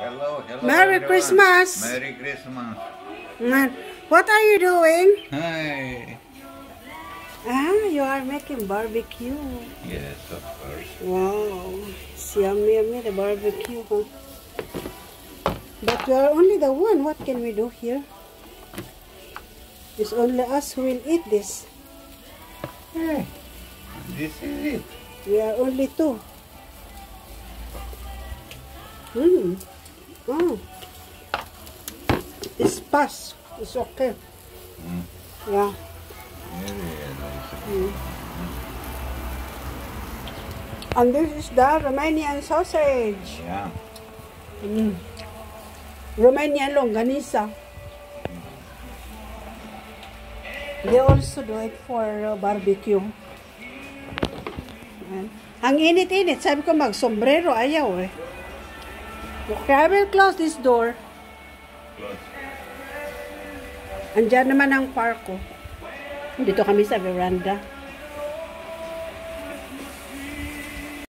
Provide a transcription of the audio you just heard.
Hello, hello. Merry everyone. Christmas. Merry Christmas. What are you doing? Hi. You are making barbecue. Yes, of course. Wow. It's yummy, yummy, the barbecue, huh? But we are only the one. What can we do here? It's only us who will eat this. Hey, this is it. We are only two. Oh. It's pass. It's okay. Yeah. Very nice. And this is the Romanian sausage. Yeah. Romanian longanisa. They also do it for barbecue. Ayan. Ang init-init. Sabi ko mag-sombrero. Ayaw eh. Okay, I will close this door. Close. Andyan naman ang parko. Dito kami sa veranda.